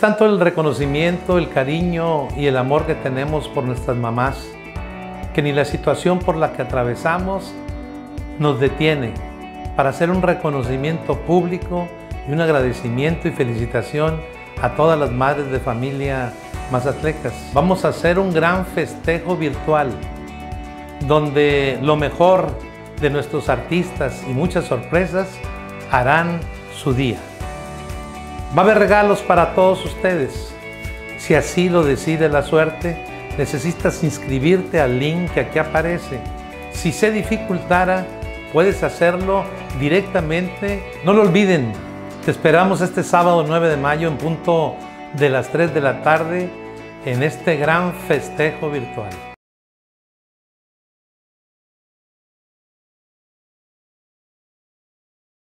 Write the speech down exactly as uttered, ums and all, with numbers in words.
tanto el reconocimiento, el cariño y el amor que tenemos por nuestras mamás, que ni la situación por la que atravesamos nos detiene para hacer un reconocimiento público y un agradecimiento y felicitación a todas las madres de familia mazatlecas. Vamos a hacer un gran festejo virtual donde lo mejor de nuestros artistas y muchas sorpresas harán su día. Va a haber regalos para todos ustedes. Si así lo decide la suerte, necesitas inscribirte al link que aquí aparece. Si se dificultara, puedes hacerlo directamente. No lo olviden, te esperamos este sábado nueve de mayo en punto de las tres de la tarde en este gran festejo virtual.